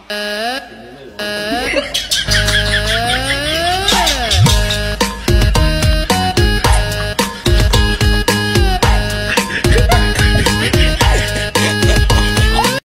ทีนี้ไม่ร้อน